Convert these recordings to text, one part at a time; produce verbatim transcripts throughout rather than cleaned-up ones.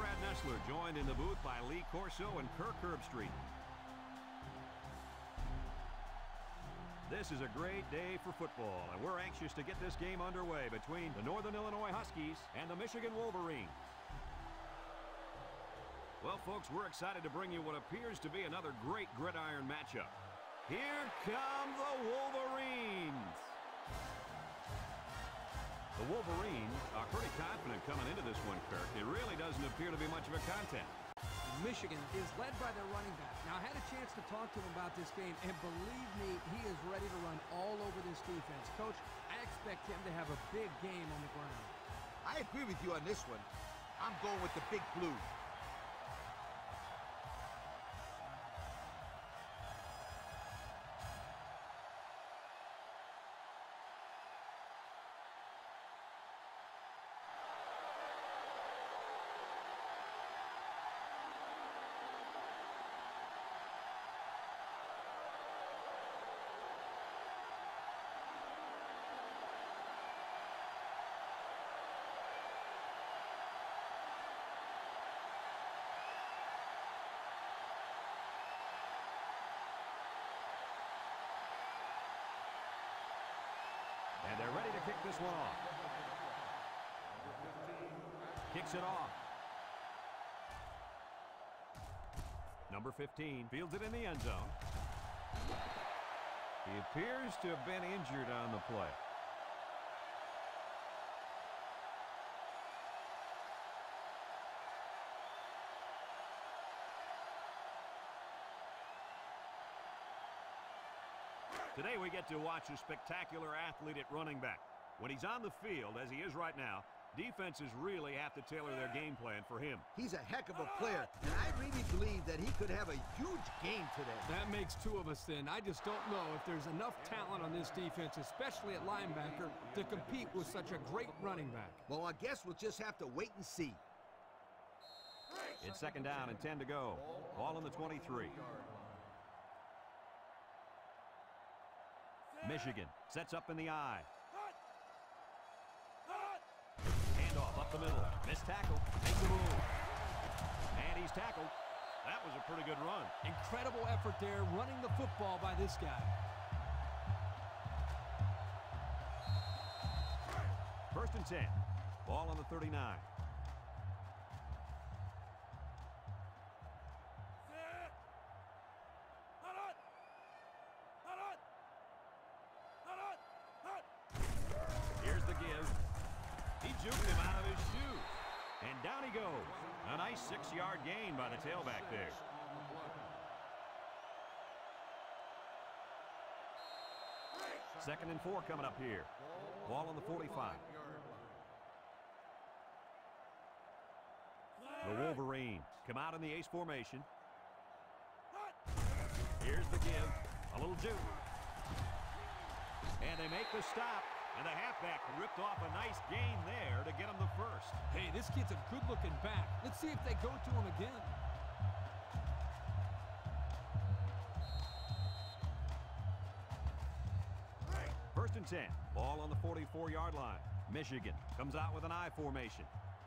Brad Nessler, joined in the booth by Lee Corso and Kirk Herbstreit. This is a great day for football, and we're anxious to get this game underway between the Northern Illinois Huskies and the Michigan Wolverines. Well, folks, we're excited to bring you what appears to be another great gridiron matchup. Here come the Wolverines. The Wolverines are pretty confident coming into this one, Kirk. It really doesn't appear to be much of a contest. Michigan is led by their running back. Now, I had a chance to talk to him about this game, and believe me, he is ready to run all over this defense. Coach, I expect him to have a big game on the ground. I agree with you on this one. I'm going with the Big Blue. And they're ready to kick this one off. Kicks it off. Number fifteen fields it in the end zone. He appears to have been injured on the play. Today we get to watch a spectacular athlete at running back. When he's on the field, as he is right now, defenses really have to tailor their game plan for him. He's a heck of a player, and I really believe that he could have a huge game today. That makes two of us then. I just don't know if there's enough talent on this defense, especially at linebacker, to compete with such a great running back. Well, I guess we'll just have to wait and see. It's second down and ten to go. Ball on the twenty-three. Michigan sets up in the eye. Handoff up the middle. Missed tackle. Make the move. And he's tackled. That was a pretty good run. Incredible effort there, running the football by this guy. First and ten. Ball on the thirty-nine. Here's the give. He juked him out of his shoe. And down he goes. A nice six-yard gain by the tailback there. Second and four coming up here. Ball on the forty-five. The Wolverines come out in the ace formation. Here's the give. A little juke. And they make the stop. And the halfback ripped off a nice gain there to get him the first. Hey, this kid's a good-looking back. Let's see if they go to him again. First and ten. Ball on the forty-four-yard line. Michigan comes out with an I formation.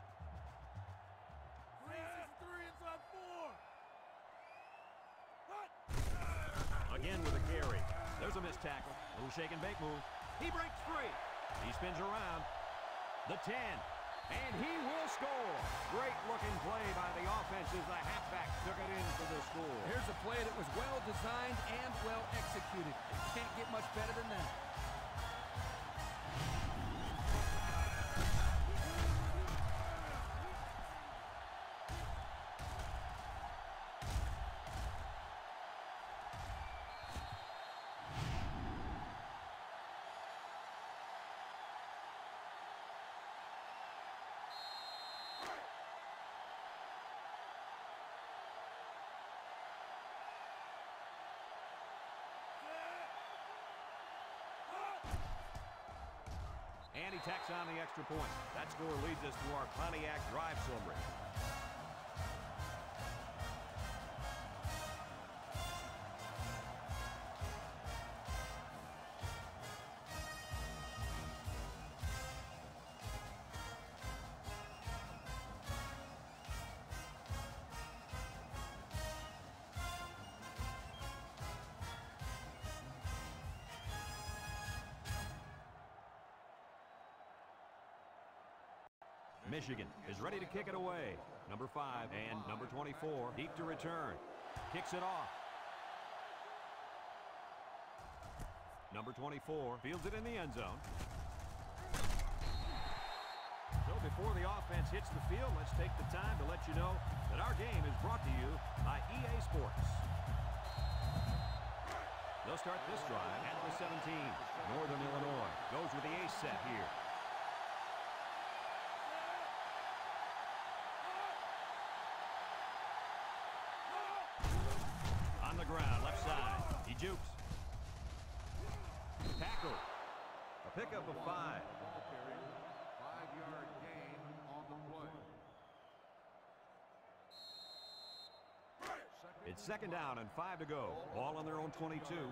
Again with a carry. There's a missed tackle. Little shake and bake move. He breaks free. He spins around. The ten. And he will score. Great looking play by the offense as the halfback took it in for the score. Here's a play that was well designed and well executed. Can't get much better than that. And he tacks on the extra point. That score leads us to our Pontiac drive summary. Michigan is ready to kick it away. Number five and number twenty-four deep to return. Kicks it off. Number twenty-four fields it in the end zone. So before the offense hits the field, let's take the time to let you know that our game is brought to you by E A Sports. They'll start this drive at the seventeen. Northern Illinois goes with the ace set here. On the ground, left side. He jukes. Tackle. A pickup of five. Five-yard gain on the play. It's second down and five to go. Ball on their own twenty-two.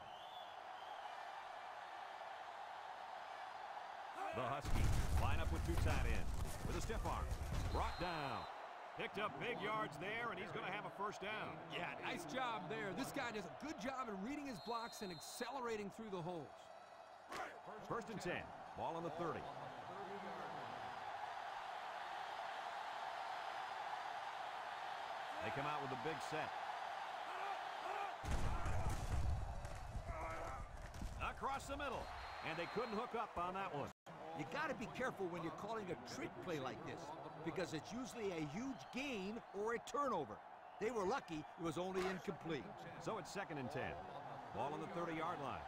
The Huskies line up with two tight ends with a stiff arm. Brought down. Picked up big yards there, and he's going to have a first down. Yeah, nice job there. This guy does a good job at reading his blocks and accelerating through the holes. First and ten. Ball on the thirty. They come out with a big set. Across the middle. And they couldn't hook up on that one. You got to be careful when you're calling a trick play like this, because it's usually a huge gain or a turnover. They were lucky it was only incomplete. So it's second and ten. Ball on the thirty-yard line.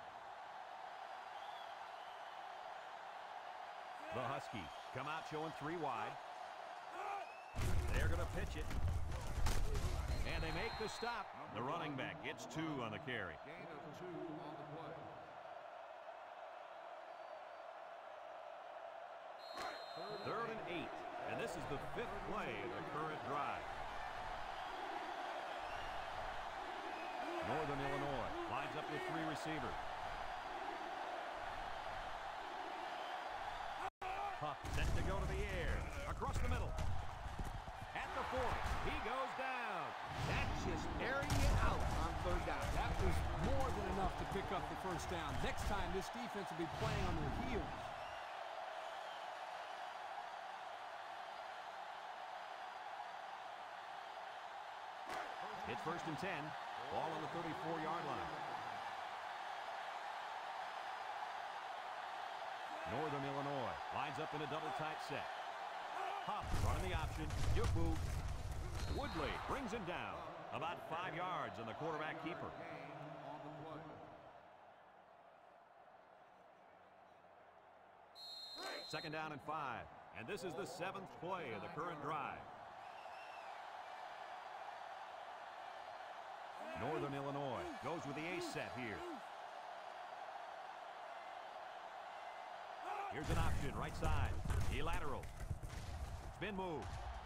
The Huskies come out showing three wide. They're going to pitch it. And they make the stop. The running back gets two on the carry. Gain of two on the play. Third and eight. And this is the fifth play of the current drive. Northern Illinois lines up with three receivers. Puck set to go to the air. Across the middle. At the forty. He goes down. That's just airing it out on third down. That was more than enough to pick up the first down. Next time, this defense will be playing on their heels. It's first and ten. Ball on the thirty-four-yard line. Northern Illinois lines up in a double tight set. Huff running the option. Jubu. Woodley brings him down. About five yards on the quarterback keeper. Gain on the play. Second down and five. And this is the seventh play of the current drive. Northern Illinois goes with the ace set here. Here's an option, right side. He laterals. Spin move.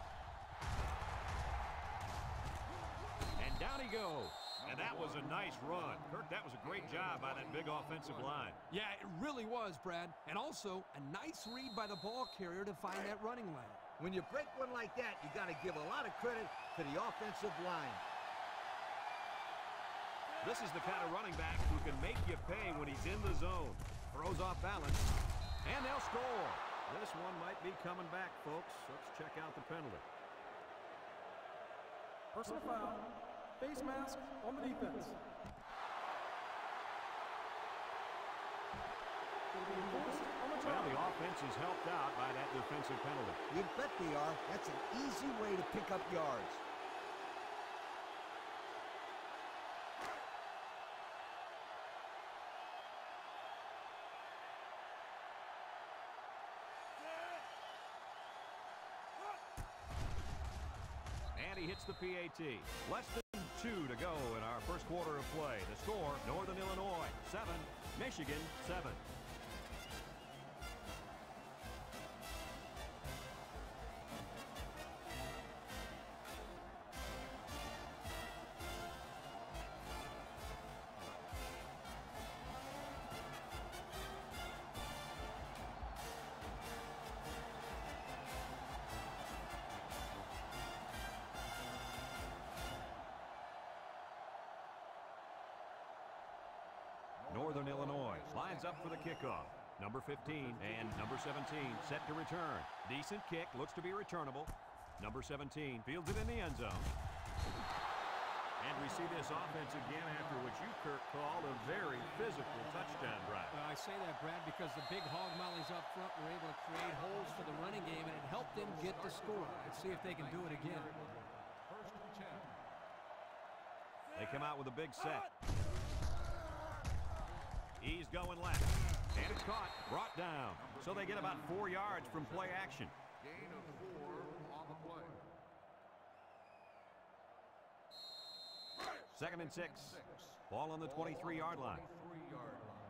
And down he goes. And that was a nice run. Kirk, that was a great job by that big offensive line. Yeah, it really was, Brad. And also, a nice read by the ball carrier to find that running lane. When you break one like that, you got to give a lot of credit to the offensive line. This is the kind of running back who can make you pay when he's in the zone. Throws off balance, and they'll score. This one might be coming back, folks. Let's check out the penalty. Personal foul, face mask on the defense. Well, the offense is helped out by that defensive penalty. You bet they are. That's an easy way to pick up yards. And he hits the P A T. Less than two to go in our first quarter of play. The score, Northern Illinois, seven, Michigan, seven. Northern Illinois lines up for the kickoff. Number fifteen and number seventeen set to return. Decent kick, looks to be returnable. Number seventeen fields it in the end zone. And we see this offense again after what you, Kirk, called a very physical touchdown drive. Well, I say that, Brad, because the big hog mollies up front were able to create holes for the running game, and it helped them get the score. Let's see if they can do it again. First and ten. They come out with a big set. He's going left. And it's caught, brought down. So they get about four yards from play action. Gain of four on the play. Second and six. Ball on the twenty-three-yard line. twenty-three-yard line.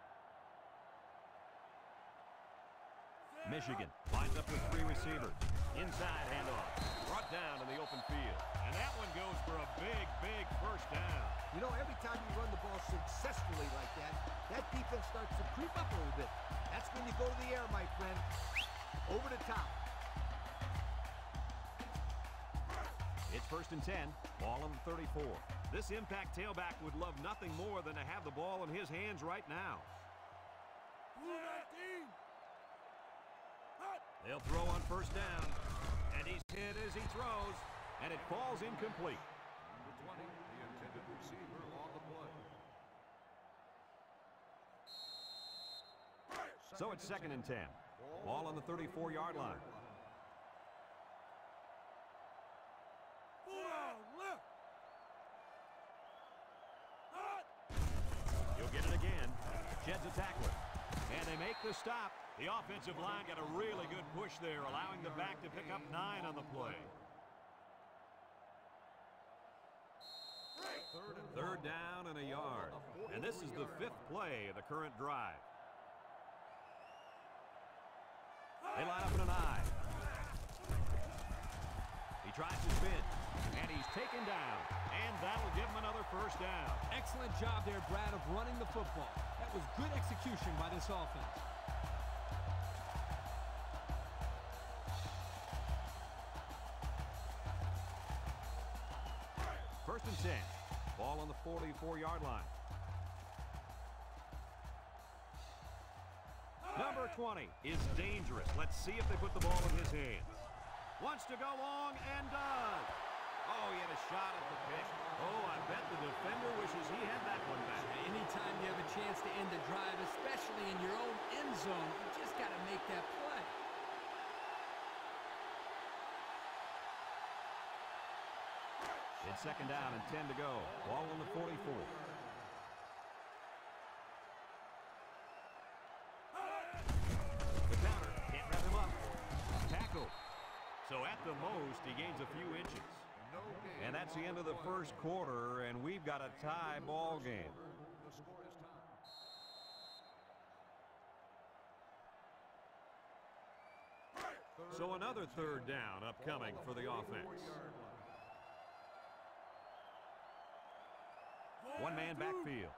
Michigan lines up with three receivers. Inside handoff. Brought down in the open field. And that one goes for a big, big first down. You know, every time you run the ball successfully like that, that defense starts to creep up a little bit. That's when you go to the air, my friend. Over the top. It's first and ten. Ball on the thirty-four. This impact tailback would love nothing more than to have the ball in his hands right now. They'll throw on first down. And he's hit as he throws. And it falls incomplete. Number twenty, the intended receiver on the play. So it's second and ten. Ball on the thirty-four-yard line. He'll get it again. Sheds a tackler. And they make the stop. The offensive line got a really good push there, allowing the back to pick up nine on the play. Third down and a yard. And this is the fifth play of the current drive. They line up in an I. He tries to spin. And he's taken down. And that'll give him another first down. Excellent job there, Brad, of running the football. That was good execution by this offense. First and ten. Ball on the forty-four-yard line. Number twenty is dangerous. Let's see if they put the ball in his hands. Wants to go long and does. Oh, he had a shot at the pick. Oh, I bet the defender wishes he had that one back. Anytime you have a chance to end the drive, especially in your own end zone, you just got to make that play. It's second down and ten to go. Ball on the forty-four. The counter can't wrap him up. Tackle. So at the most, he gains a few inches. No gain. And that's the end of the first quarter, and we've got a tie ball game. The score is tied. So another third down upcoming for the offense. One man backfield.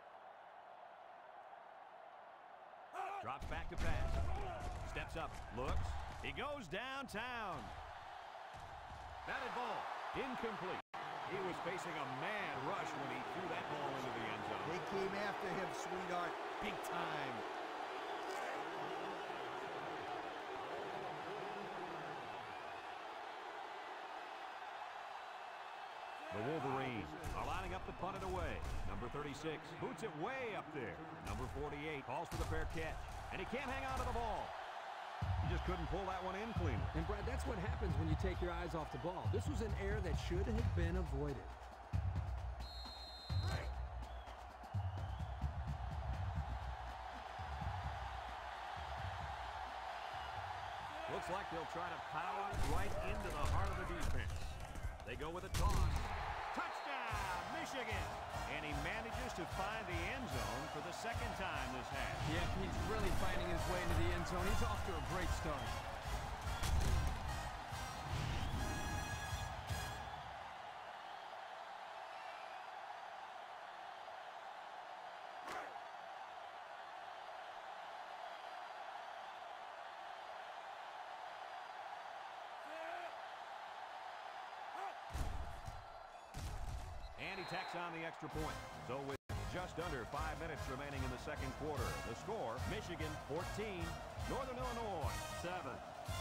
Drops back to pass. Steps up, looks. He goes downtown. Batted ball, incomplete. He was facing a mad rush when he threw that ball into the end zone. They came after him, sweetheart, big time. The Wolverines are lining up to punt it away. Number thirty-six boots it way up there. Number forty-eight calls for the fair catch. And he can't hang on to the ball. He just couldn't pull that one in clean. And, Brad, that's what happens when you take your eyes off the ball. This was an error that should have been avoided. Looks like they'll try to power right into the heart of the defense. They go with a toss. Touchdown, Michigan! And he manages to find the end zone for the second time this half. Yeah, he's really finding his way into the end zone. He's off to a great start. And he tacks on the extra point. So with just under five minutes remaining in the second quarter, the score, Michigan. Michigan, fourteen. Northern Illinois, seven.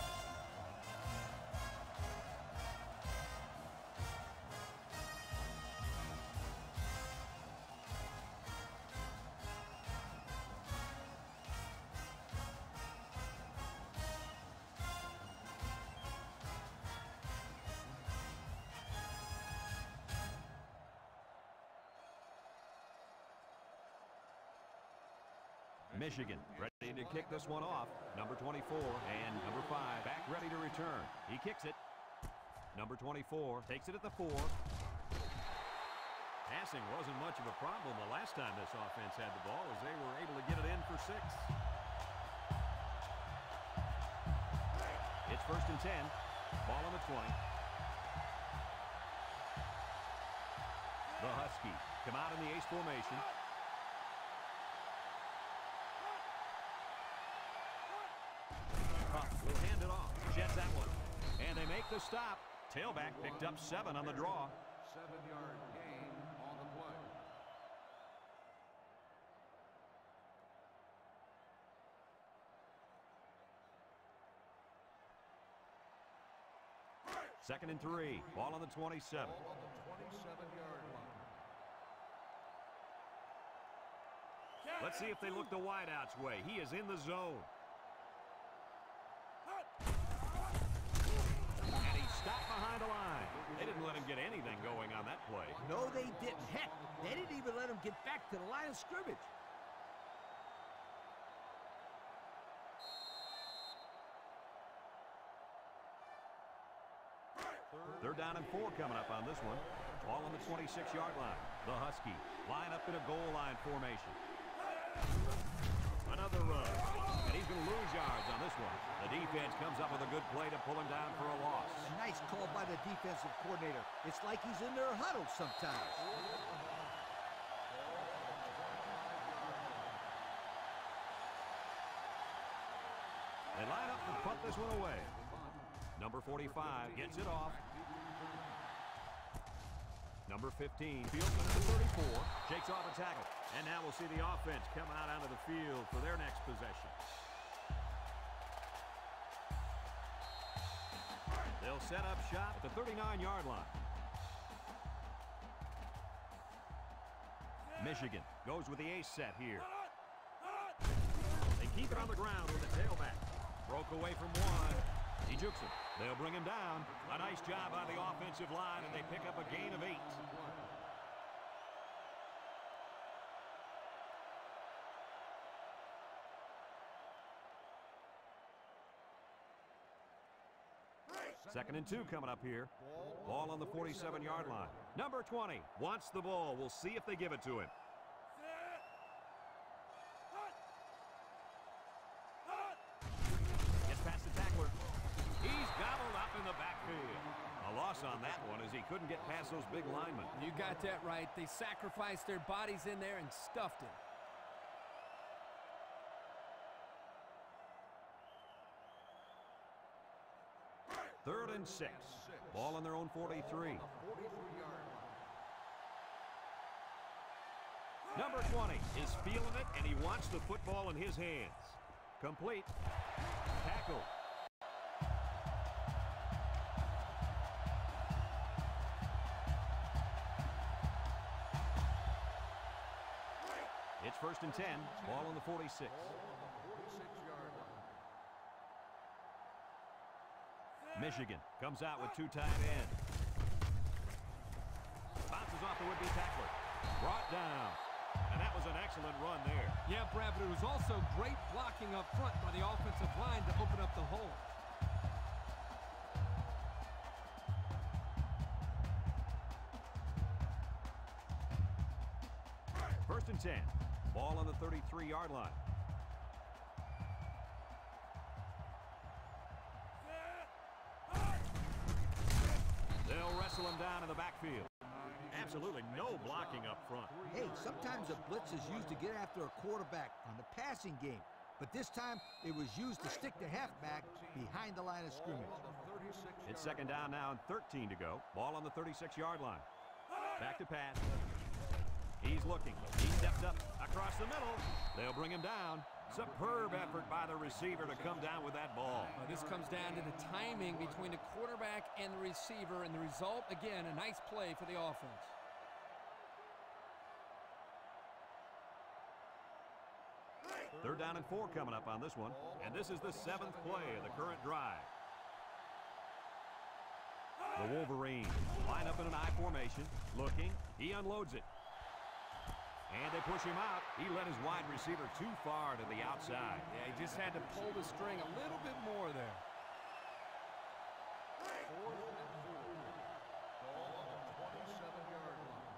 Michigan ready to kick this one off. Number twenty-four and number five back ready to return. He kicks it. Number twenty-four takes it at the four. Passing wasn't much of a problem the last time this offense had the ball, as they were able to get it in for six. It's first and ten. Ball on the twenty. The Huskies come out in the ace formation. Will hand it off. Jets that one. And they make the stop. Tailback picked up seven on the draw. Seven-yard gain on the play. Second and three. Ball on the twenty-seven. Ball on the twenty-seven-yard line. Let's see if they look the wideout's way. He is in the zone. And he stopped behind the line. They didn't let him get anything going on that play. No, they didn't. Heck, they didn't even let him get back to the line of scrimmage. Third down and four coming up on this one. Ball on the twenty-six-yard line. The Huskies line up in a goal line formation. Another run. And he's going to lose yards on this one. The defense comes up with a good play to pull him down for a loss. A nice call by the defensive coordinator. It's like he's in their huddle sometimes. They line up and punt this one away. Number forty-five gets it off. Number fifteen, fields it at the thirty-four, shakes off a tackle. And now we'll see the offense come out onto the field for their next possession. They'll set up shop at the thirty-nine-yard line. Michigan goes with the ace set here. They keep it on the ground with the tailback. Broke away from one. He jukes him. They'll bring him down. A nice job on the offensive line, and they pick up a gain of eight. Second and two coming up here. Ball on the forty-seven-yard line. Number twenty wants the ball. We'll see if they give it to him. Gets past the tackler. He's gobbled up in the backfield. A loss on that one as he couldn't get past those big linemen. You got that right. They sacrificed their bodies in there and stuffed him. Third and six. Ball on their own forty-three. Number twenty is feeling it, and he wants the football in his hands. Complete. Tackle. It's first and ten. Ball on the forty-six. Michigan comes out with two tight ends. Bounces off the would-be tackler. Brought down. And that was an excellent run there. Yeah, Brad, but it was also great blocking up front by the offensive line to open up the hole. First and ten. Ball on the thirty-three-yard line. They'll wrestle him down in the backfield. Absolutely no blocking up front. Hey, sometimes a blitz is used to get after a quarterback on the passing game. But this time, it was used to stick the halfback behind the line of scrimmage. It's second down now and thirteen to go. Ball on the thirty-six-yard line. Back to pass. He's looking. He stepped up across the middle. They'll bring him down. Superb effort by the receiver to come down with that ball. Well, this comes down to the timing between the quarterback and the receiver, and the result, again, a nice play for the offense. Third down and four coming up on this one. And this is the seventh play of the current drive. The Wolverines line up in an I formation. Looking. He unloads it. And they push him out. He led his wide receiver too far to the outside. Yeah, he just had to pull the string a little bit more there. Fourth and four. Ball on the twenty-seven yard line.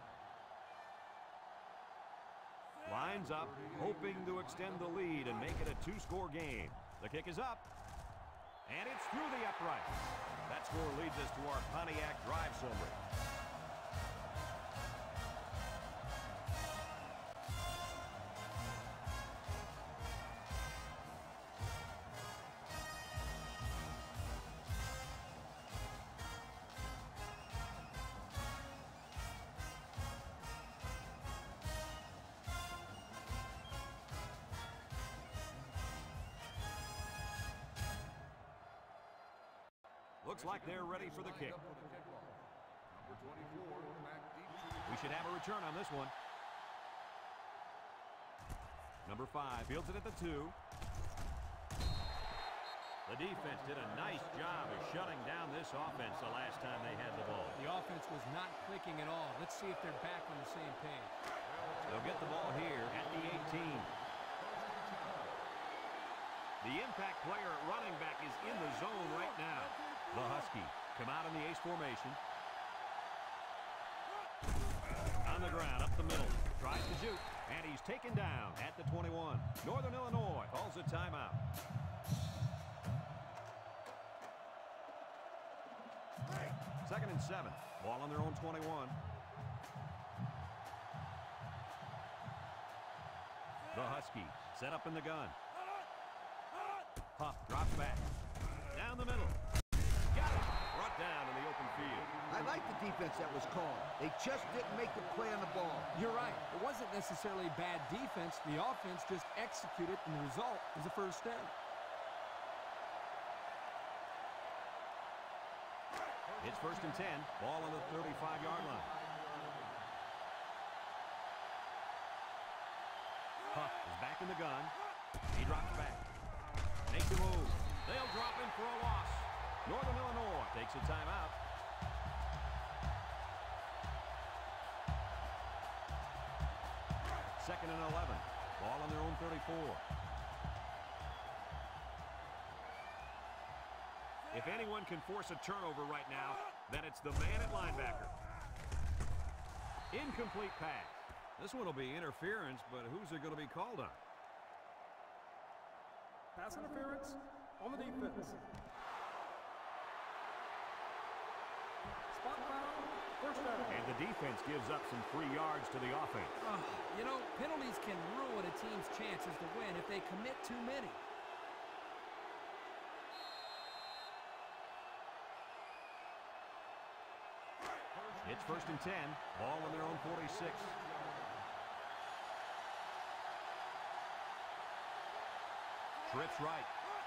Lines up, hoping to extend the lead and make it a two-score game. The kick is up. And it's through the upright. That score leads us to our Pontiac drive summary. Looks like they're ready for the kick. Number twenty-four, back deep to the We should have a return on this one. Number five fields it at the two. The defense did a nice job of shutting down this offense the last time they had the ball. The offense was not clicking at all. Let's see if they're back on the same page. They'll get the ball here at the eighteen. The impact player at running back is in the zone right now. The Huskies come out in the ace formation. On the ground, up the middle. Tries to shoot, and he's taken down at the twenty-one. Northern Illinois calls a timeout. Second and seven. Ball on their own twenty-one. The Huskies set up in the gun. Huff drops back. Down the middle. Got it. Brought down in the open field. I like the defense that was called. They just didn't make the play on the ball. You're right. It wasn't necessarily bad defense. The offense just executed, and the result is a first down. It's first and ten. Ball on the thirty-five yard line. Huff is back in the gun. He drops back. Makes a move. They'll drop him for a loss. Northern Illinois takes a timeout. Second and eleven. Ball on their own thirty-four. If anyone can force a turnover right now, then it's the man at linebacker. Incomplete pass. This one will be interference, but who's it going to be called on? Pass interference on the defense. Spot foul, first down. And the defense gives up some free yards to the offense. Uh, you know, penalties can ruin a team's chances to win if they commit too many. It's first and ten. Ball on their own forty-six. Trips right.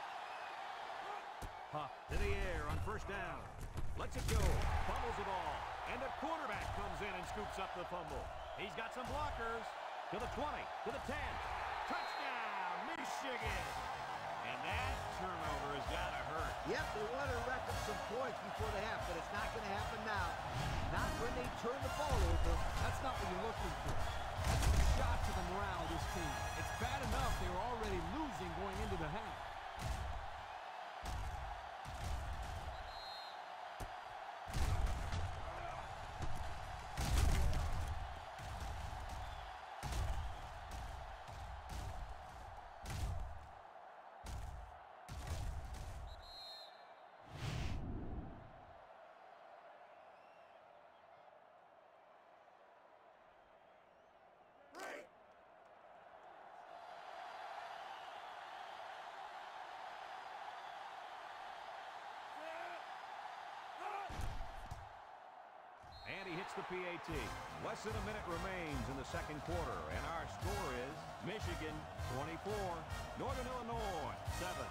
Huff to the air on first down. Lets it go. Fumbles the ball. And the quarterback comes in and scoops up the fumble. He's got some blockers. To the twenty. To the ten. Touchdown, Michigan. And that turnover has got to hurt. Yep, they want to rack up some points before the half, but it's not going to happen now. Not when they turn the ball over. That's not what you're looking for. That's a shot to the morale of this team. It's bad enough they were already losing going into the half. the P A T. Less than a minute remains in the second quarter, and our score is Michigan twenty-four, Northern Illinois seven.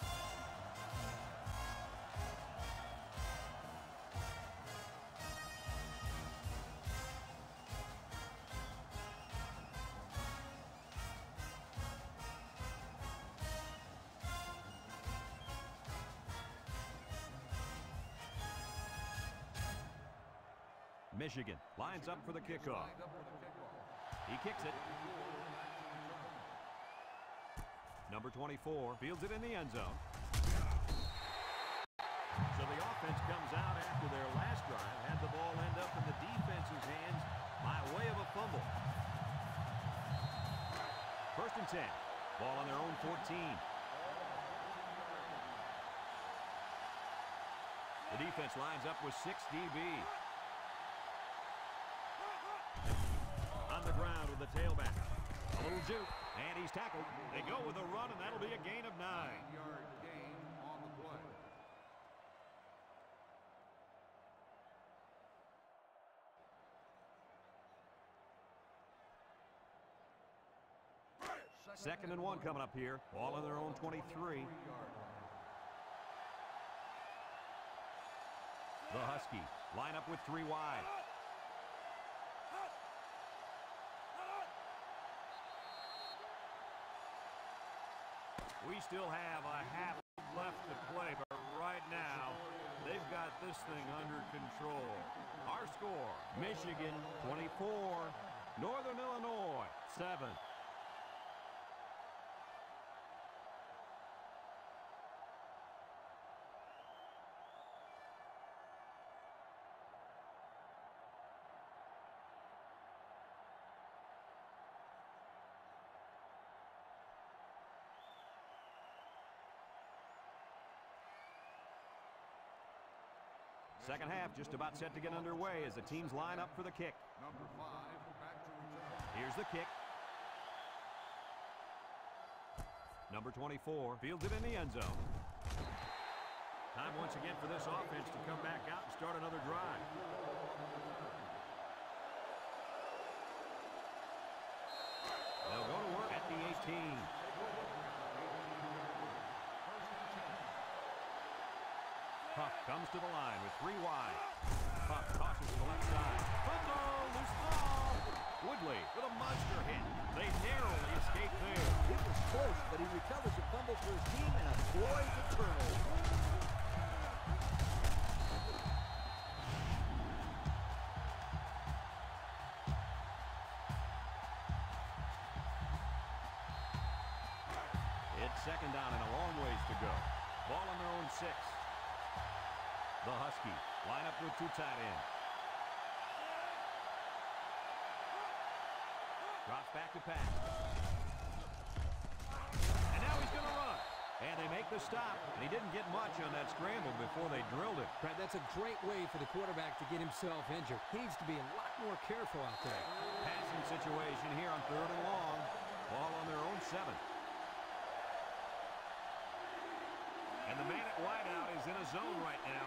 Michigan lines up for the kickoff. He kicks it. Number twenty-four fields it in the end zone. So the offense comes out after their last drive, had the ball end up in the defense's hands by way of a fumble. First and ten. Ball on their own fourteen. The defense lines up with six D B. On the ground with the tailback. A little juke, and he's tackled. They go with a run, and that'll be a gain of nine. Yard gain on the play. Second and one coming up here. Ball on their own twenty-three. The Huskies line up with three wide. We still have a half left to play, but right now, they've got this thing under control. Our score, Michigan twenty-four, Northern Illinois seven. Second half just about set to get underway as the teams line up for the kick. Number five, back to return. Here's the kick. Number twenty-four fields it in the end zone. Time once again for this offense to come back out and start another drive. They'll go to work at the eighteen. Puck comes to the line with three wide. Puck tosses to the left side. Fumble, loose ball. Woodley with a monster hit. They narrowly escape there. It was close, but he recovers the fumble for his team and avoids a turnover. It's second down and a long ways to go. Ball on their own six. The Huskies line up with two tight ends. Drops back to pass. And now he's going to run. And they make the stop. And he didn't get much on that scramble before they drilled it. Brad, that's a great way for the quarterback to get himself injured. He needs to be a lot more careful out there. Passing situation here on third and long. Ball on their own seven. And the man at wideout is in a zone right now.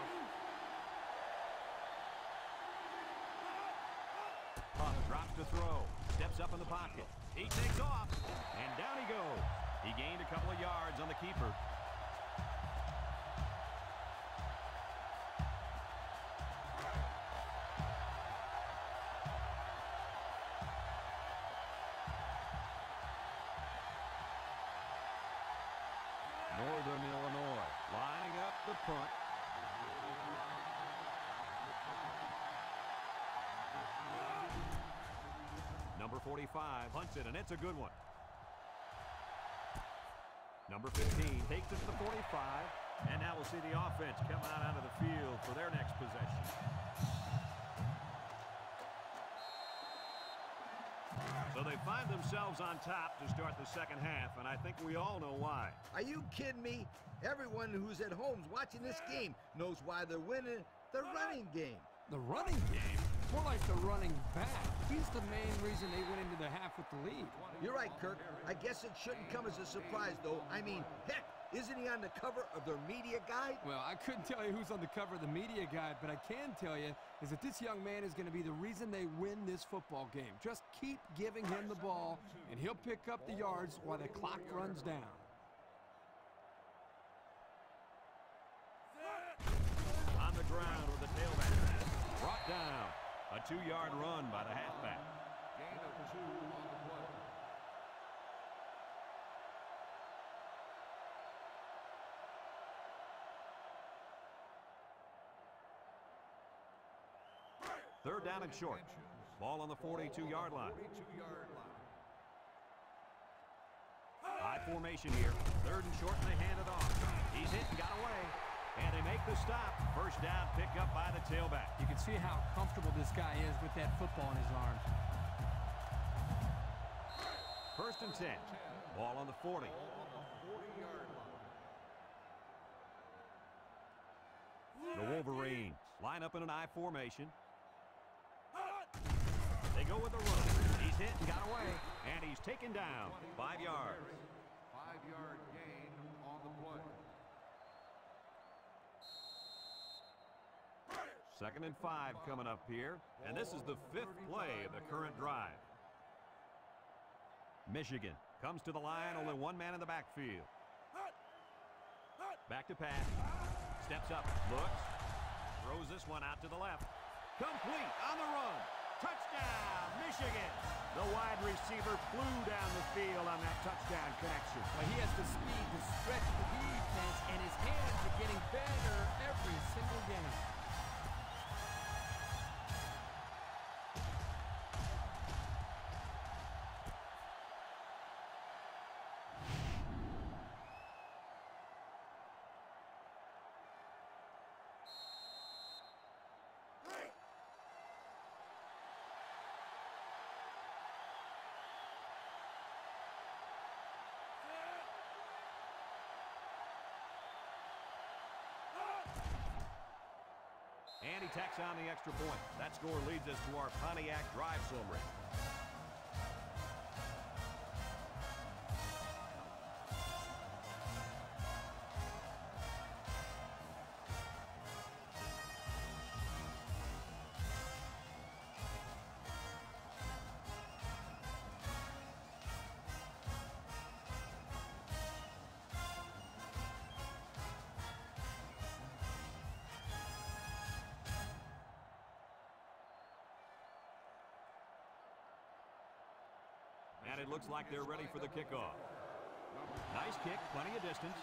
Puck drops to throw. Steps up in the pocket. He takes off. And down he goes. He gained a couple of yards on the keeper. Northern Illinois lining up the punt. Number forty-five punts it, and it's a good one. Number fifteen takes it to the forty-five, and now we'll see the offense come out onto the field for their next possession. So they find themselves on top to start the second half, and I think we all know why. Are you kidding me? Everyone who's at home watching this game knows why they're winning the running game. The running game? More like the running back. He's the main reason they went into the half with the lead. You're right, Kirk. I guess it shouldn't come as a surprise, though. I mean, heck, Isn't he on the cover of their media guide? Well, I couldn't tell you who's on the cover of the media guide, but I can tell you is that this young man is going to be the reason they win this football game. Just keep giving him the ball, and he'll pick up the yards while the clock runs down. On the ground with the tailback. Brought down. A two-yard run by the halfback. Gain of two on the play. Third down and short. Ball on the forty-two-yard line. forty-two-yard line. High formation here. Third and short, and they hand it off. He's hit and got away. And they make the stop. First down, pick up by the tailback. You can see how comfortable this guy is with that football in his arms. First and ten. Ball on the forty. forty-yard line. The Wolverines line up in an I formation. They go with the run. He's hit and got away. And he's taken down. Five yards. Five-yard gain on the play. Second and five coming up here. And this is the fifth play of the current drive. Michigan comes to the line. Only one man in the backfield. Back to pass. Steps up. Looks. Throws this one out to the left. Complete on the run. Touchdown, Michigan. The wide receiver flew down the field on that touchdown connection. Well, he has the speed to stretch the defense, and his hands are getting better every single game. And he tacks on the extra point. That score leads us to our Pontiac drive summary. And it looks like they're ready for the kickoff. Nice kick, plenty of distance.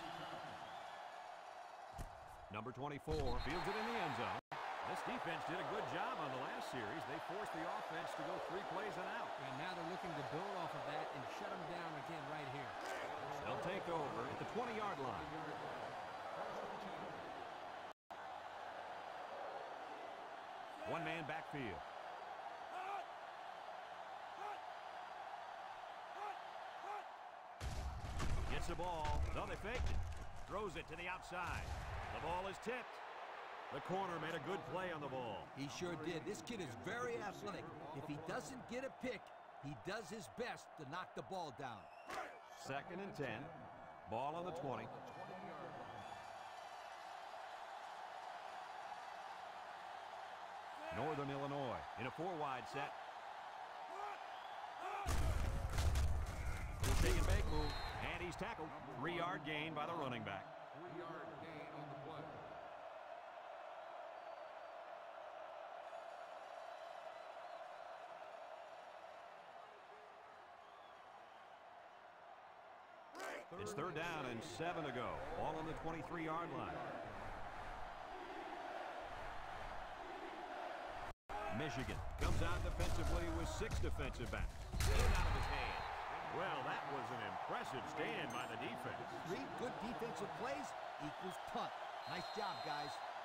Number twenty-four fields it in the end zone. This defense did a good job on the last series. They forced the offense to go three plays and out. And now they're looking to build off of that and shut them down again right here. They'll take over at the twenty-yard line. One man backfield. Gets the ball. No, they faked it. Throws it to the outside. The ball is tipped. The corner made a good play on the ball. He sure did. This kid is very athletic. If he doesn't get a pick, he does his best to knock the ball down. Second and ten. Ball on the twenty. Northern Illinois in a four-wide set. He's taking big move, and he's tackled. Three-yard gain by the running back. Three-yard gain on the play. It's third down and seven to go. Ball on the twenty-three-yard line. Michigan comes out defensively with six defensive backs. In out of his hand. Well, that was an impressive stand by the defense. Three good defensive plays equals punt. Nice job, guys.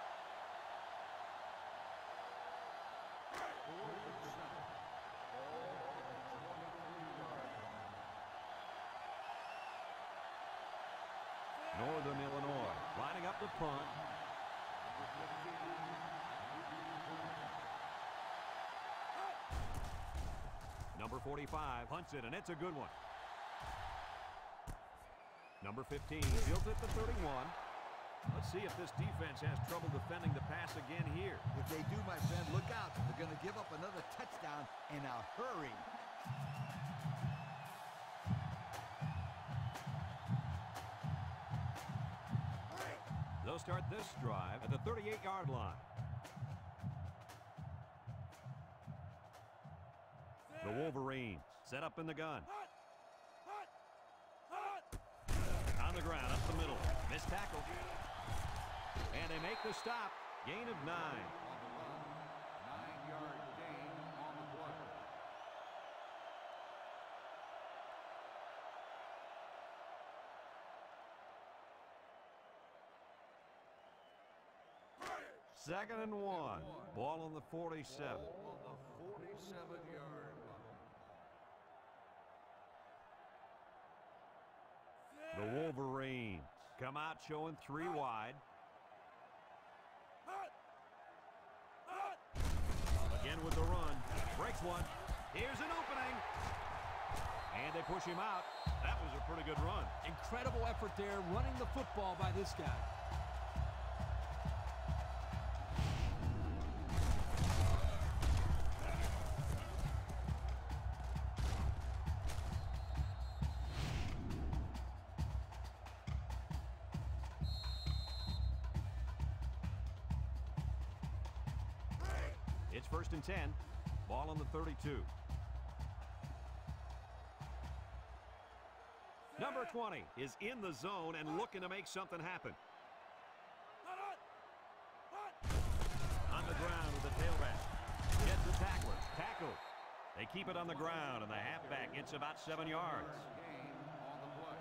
Northern Illinois lining up the punt. Number forty-five punts it, and it's a good one. Number fifteen fields at the thirty-one. Let's see if this defense has trouble defending the pass again here. If they do, my friend, look out. They're going to give up another touchdown in a hurry. They'll start this drive at the thirty-eight yard line. The Wolverines set up in the gun. On the ground, up the middle. Missed tackle. And they make the stop. Gain of nine. Nine-yard gain on the play. Second and one. Ball on the forty-seven. Ball on the forty-seven yard line. The Wolverines come out showing three wide. Again with the run. Breaks one. Here's an opening. And they push him out. That was a pretty good run. Incredible effort there running the football by this guy. It's first and ten. Ball on the thirty-two. Number twenty is in the zone and looking to make something happen. On the ground with the tailback. Gets the tackler. Tackle. They keep it on the ground, and the halfback gets about seven yards. Gain on the play.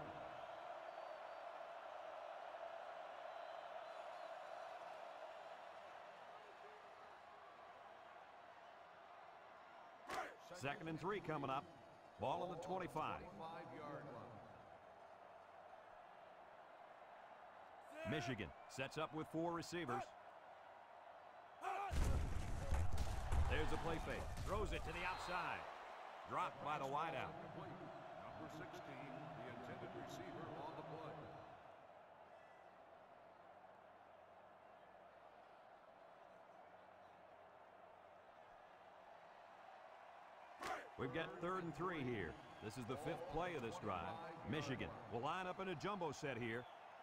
Second and three coming up. Ball on the twenty-five. Five-yard line. Michigan sets up with four receivers. There's a play fake. Throws it to the outside. Dropped by the wideout. Number sixteen, the intended receiver on the play. We've got third and three here. This is the fifth play of this drive. Michigan will line up in a jumbo set here.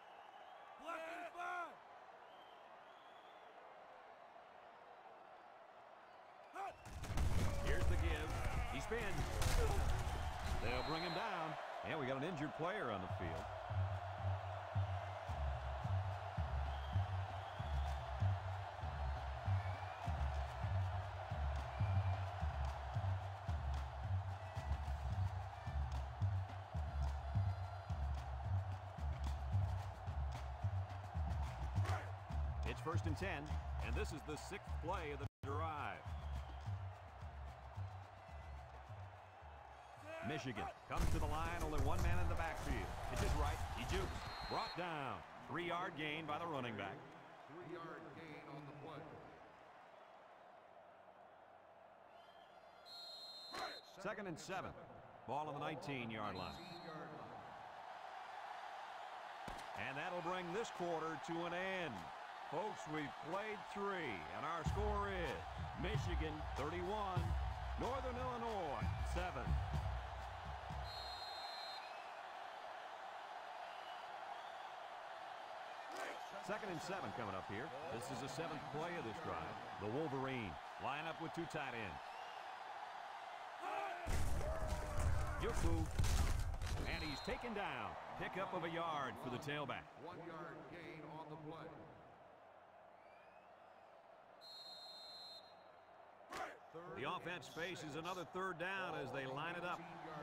Here's the give. He spins. They'll bring him down. And we got an injured player on the field. It's first and ten, and this is the sixth play of the drive. Michigan comes to the line, only one man in the backfield. Pitches right, he jukes, brought down. Three-yard gain by the running back. Three-yard gain on the play. Second and seven. Ball on the nineteen-yard line. nineteen-yard line. And that'll bring this quarter to an end. Folks, we've played three, and our score is Michigan thirty-one, Northern Illinois seven. Second and seven coming up here. This is the seventh play of this drive. The Wolverines line up with two tight ends. Yuku, and he's taken down. Pickup of a yard for the tailback. One-yard gain on the play. The offense faces another third down as they line it up.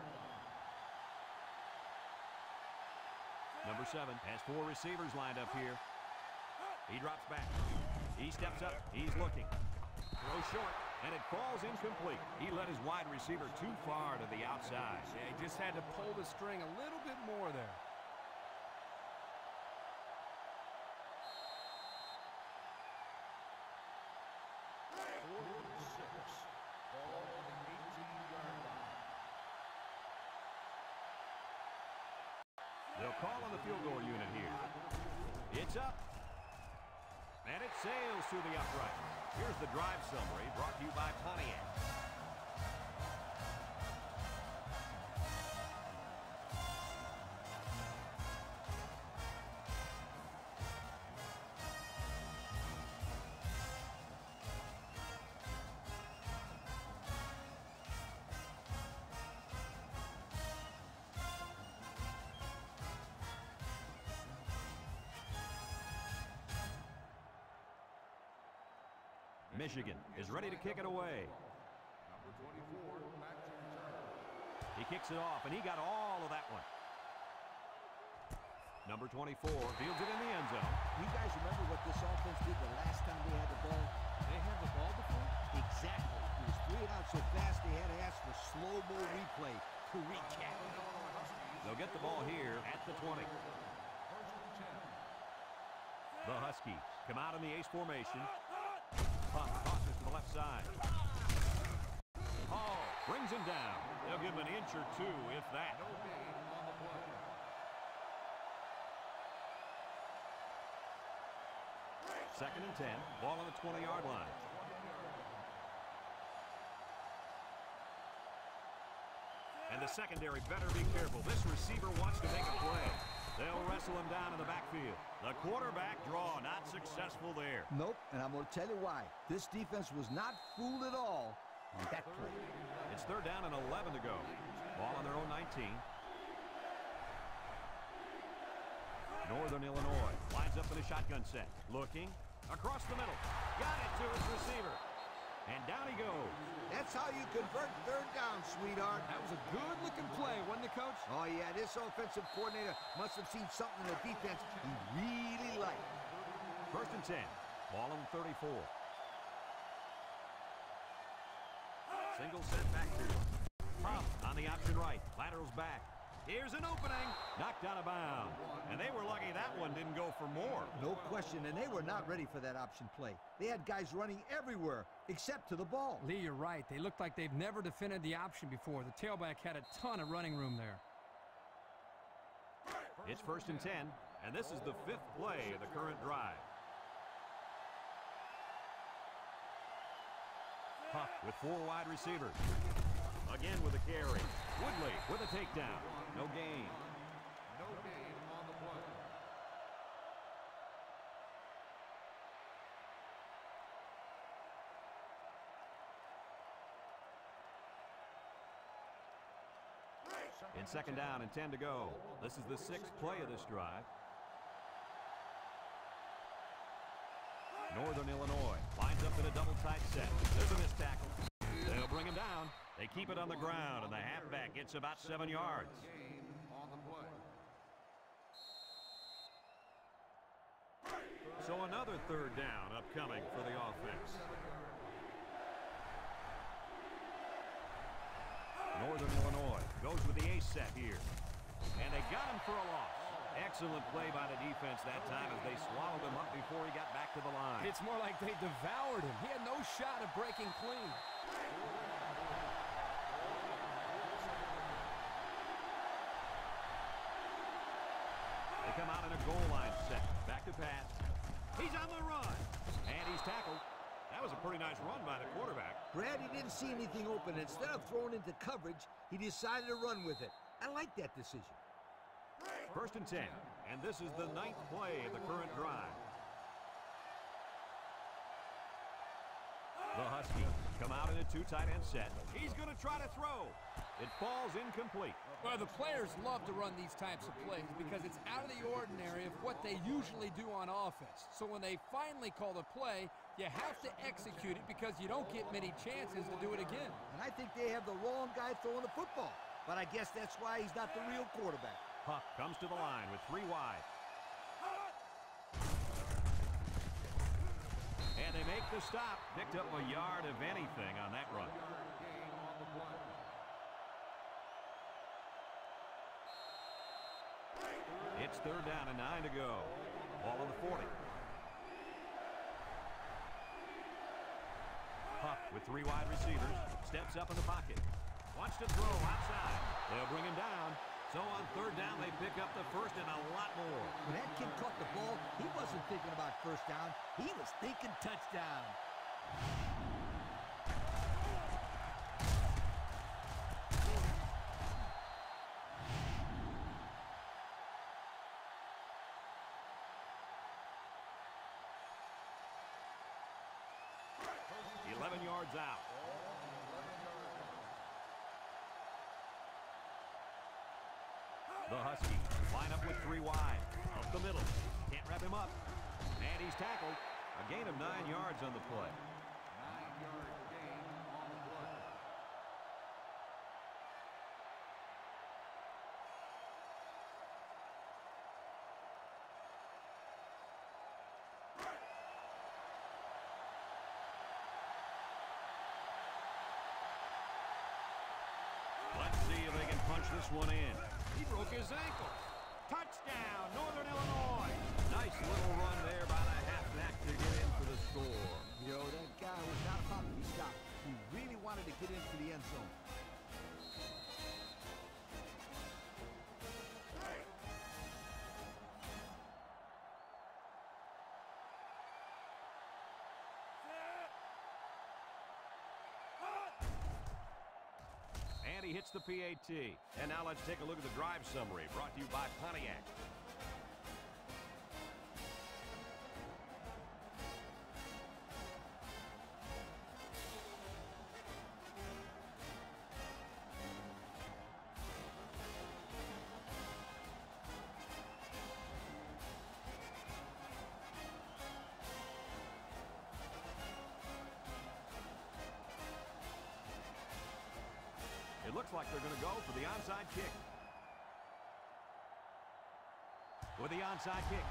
Number seven has four receivers lined up here. He drops back. He steps up. He's looking. Throw short, and it falls incomplete. He led his wide receiver too far to the outside. Yeah, he just had to pull the string a little bit more there. Ball on the eighteen-yard line. They'll call on the field goal unit here. It's up. And it sails through the upright. Here's the drive summary brought to you by Pontiac. Michigan is ready to kick it away. Number twenty-four, Max return. He kicks it off, and he got all of that one. Number twenty-four fields it in the end zone. You guys remember what this offense did the last time they had the ball? They had the ball before? Exactly. It was three and out so fast they had to ask for slow-mo replay to recap. They'll get the ball here at the twenty. The Huskies come out in the ace formation. Puck tosses to the left side. Hall brings him down. They'll give him an inch or two, if that. No gain on the play. Second and ten. Ball on the twenty-yard line. And the secondary better be careful. This receiver wants to make a play. They'll wrestle him down in the backfield. The quarterback draw not successful there. Nope, and I'm going to tell you why. This defense was not fooled at all on that play. It's third down and eleven to go. Ball on their own nineteen. Northern Illinois lines up in a shotgun set. Looking across the middle. Got it to his receiver. And down he goes. That's how you convert third down, sweetheart. That was a good-looking play, wasn't it, Coach? Oh, yeah, this offensive coordinator must have seen something in the defense he really liked. First and ten. Ball on thirty-four. Single set back to him. Huff on the option right. Laterals back. Here's an opening. Knocked out of bounds. And they were lucky that one didn't go for more. No question, and they were not ready for that option play. They had guys running everywhere except to the ball. Lee, you're right. They look like they've never defended the option before. The tailback had a ton of running room there. It's first and ten, and this is the fifth play of the current drive. Huff with four wide receivers. Again with a carry. Woodley with a takedown. No gain. No gain on the play. In second down and ten to go. This is the sixth play of this drive. Northern Illinois lines up in a double tight set. There's a missed tackle. They'll bring him down. They keep it on the ground, and the halfback gets about seven yards. Gain on the play. So another third down upcoming for the offense. Northern Illinois goes with the ace set here. And they got him for a loss. Excellent play by the defense that time as they swallowed him up before he got back to the line. It's more like they devoured him. He had no shot of breaking clean. They come out in a goal line set. Back to pass. He's on the run. And he's tackled. That was a pretty nice run by the quarterback. Brad, he didn't see anything open. Instead of throwing into coverage, he decided to run with it. I like that decision. First and ten. And this is the ninth play of the current drive. The Huskies come out in a two tight end set. He's going to try to throw. It falls incomplete. Well, the players love to run these types of plays because it's out of the ordinary of what they usually do on offense. So when they finally call the play, you have to execute it because you don't get many chances to do it again. And I think they have the wrong guy throwing the football. But I guess that's why he's not the real quarterback. Huff comes to the line with three wide. And they make the stop. Picked up a yard of anything on that run. Gain on the play. It's third down and nine to go. Ball on the forty. Huff with three wide receivers. Steps up in the pocket. Wants to throw outside. They'll bring him down. So on third down, they pick up the first and a lot more. When that kid caught the ball, he wasn't thinking about first down. He was thinking touchdown. eleven yards out. The Huskies line up with three wide. Up the middle. Can't wrap him up. And he's tackled. A gain of nine yards on the play. Nine-yard gain on the play. Let's see if they can punch this one in. He broke his ankle. Touchdown, Northern Illinois. Nice little run there by the halfback to get in for the score. You know, that guy was not about to be stopped. He really wanted to get into the end zone. And he hits the P A T. And now let's take a look at the drive summary brought to you by Pontiac. It looks like they're going to go for the onside kick. With the onside kick.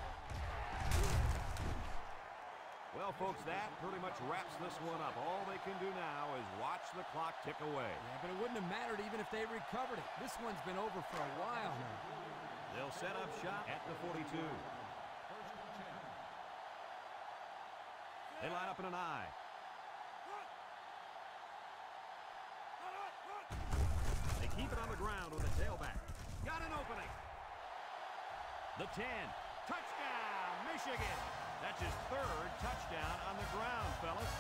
Well, folks, that pretty much wraps this one up. All they can do now is watch the clock tick away. Yeah, but it wouldn't have mattered even if they recovered it. This one's been over for a while now. They'll set up shop at the forty-two. They line up in an I. Keep it on the ground with the tailback. Got an opening. The ten. Touchdown, Michigan. That's his third touchdown on the ground, fellas.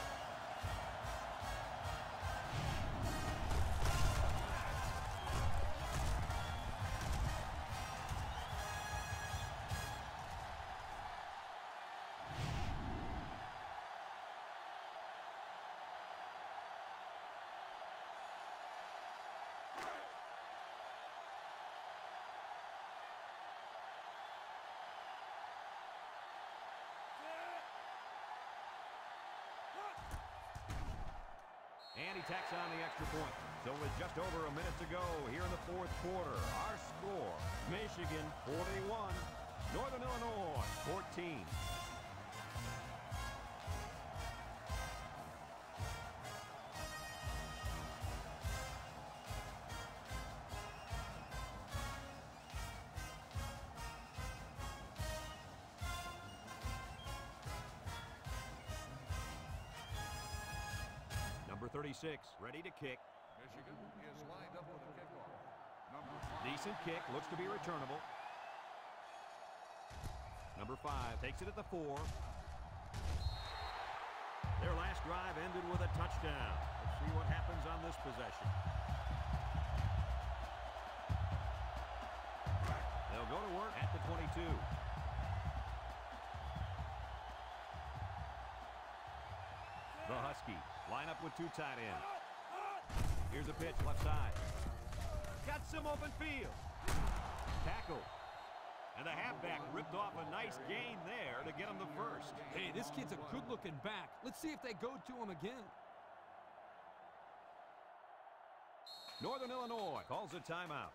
And he tacks on the extra point. So with just over a minute to go here in the fourth quarter, our score, Michigan forty-one, Northern Illinois fourteen. Number thirty-six, ready to kick. Michigan is lined up with a kickoff. Number Decent kick, looks to be returnable. Number five takes it at the four. Their last drive ended with a touchdown. Let's see what happens on this possession. They'll go to work at the twenty-two. The Huskies line up with two tight ends. Here's a pitch, left side. Got some open field. Tackle. And the halfback ripped off a nice gain there to get him the first. Hey, this kid's a good-looking back. Let's see if they go to him again. Northern Illinois calls a timeout.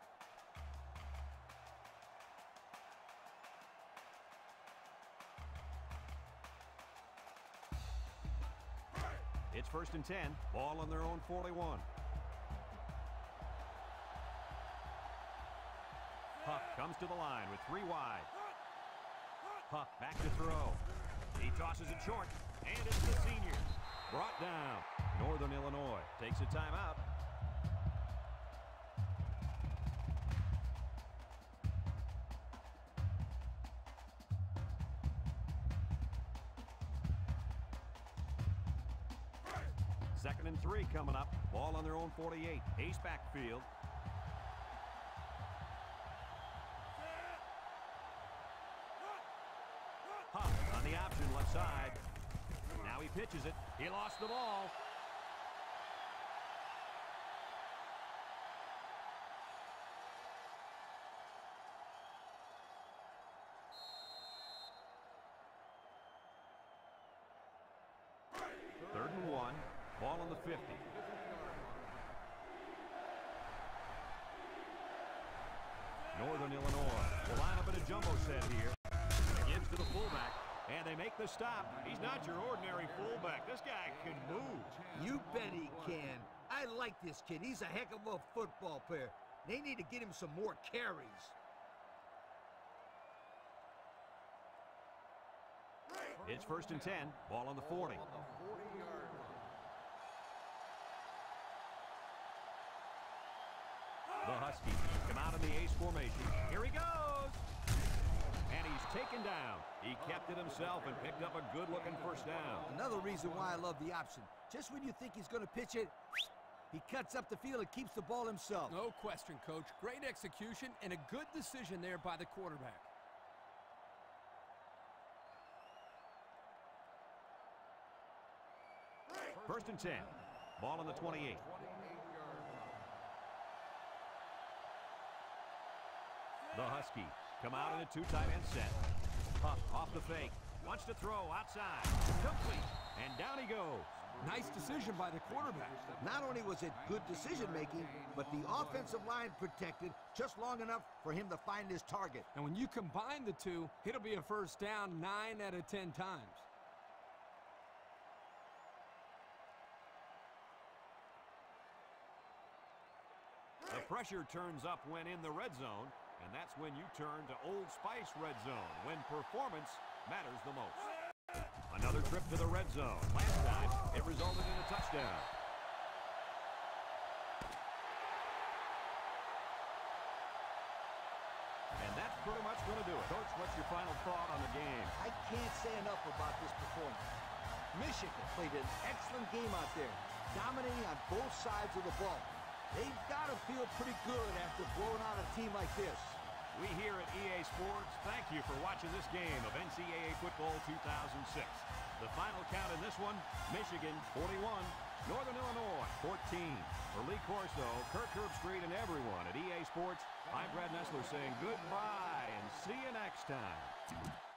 It's first and ten. Ball on their own forty-one. Huck comes to the line with three wide. Huck back to throw. He tosses it short, and it's the senior. Brought down. Northern Illinois takes a timeout. Second and three coming up. Ball on their own forty-eight. Ace backfield. Huff on the option left side. Now he pitches it. He lost the ball. Third and one. Ball on the fifty. Northern Illinois will line up in a jumbo set here. Gives to the fullback, and they make the stop. He's not your ordinary fullback. This guy can move. You bet he can. I like this kid. He's a heck of a football player. They need to get him some more carries. It's first and ten. Ball on the forty. The Huskies come out in the ace formation. Here he goes. And he's taken down. He kept it himself and picked up a good-looking first down. Another reason why I love the option. Just when you think he's going to pitch it, he cuts up the field and keeps the ball himself. No question, Coach. Great execution and a good decision there by the quarterback. First and ten. Ball on the twenty-eight. The Huskies come out in a two tight end set. Huff off the fake. Wants to throw outside. Complete. And down he goes. Nice decision by the quarterback. Not only was it good decision-making, but the offensive line protected just long enough for him to find his target. And when you combine the two, it'll be a first down nine out of ten times. The pressure turns up when in the red zone, and that's when you turn to Old Spice Red Zone, when performance matters the most. Another trip to the red zone. Last time, it resulted in a touchdown. And that's pretty much going to do it. Coach, what's your final thought on the game? I can't say enough about this performance. Michigan played an excellent game out there, dominating on both sides of the ball. They've got to feel pretty good after blowing out a team like this. We here at E A Sports thank you for watching this game of N C double A Football two thousand six. The final count in this one, Michigan forty-one, Northern Illinois fourteen. For Lee Corso, Kirk Herbstreit, and everyone at E A Sports, I'm Brad Nessler saying goodbye and see you next time.